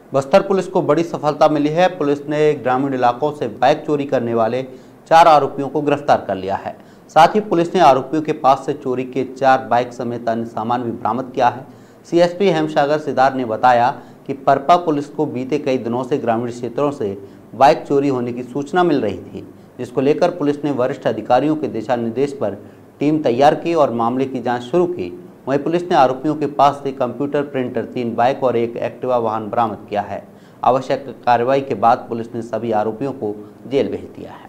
Bastar police को बड़ी सफलता मिली है। पुलिस ने ग्रामीण इलाकों से बाइक चोरी करने वाले 4 आरोपियों को गिरफ्तार कर लिया है। साथ ही पुलिस ने आरोपियों के पास से चोरी के 4 बाइक समेत अन्य सामान भी बरामद किया है। सीएसपी हेमसागर सिद्धार्थ ने बताया कि परपा पुलिस को बीते कई दिनों से ग्रामीण क्षेत्रों से बाइक चोरी होने की सूचना मिल रही थी, जिसको लेकर पुलिस ने वरिष्ठ अधिकारियों के दिशा निर्देश पर टीम तैयार की और मामले की जाँच शुरू की। वहीं पुलिस ने आरोपियों के पास से कंप्यूटर, प्रिंटर, 3 बाइक और 1 एक्टिवा वाहन बरामद किया है। आवश्यक कार्रवाई के बाद पुलिस ने सभी आरोपियों को जेल भेज दिया है।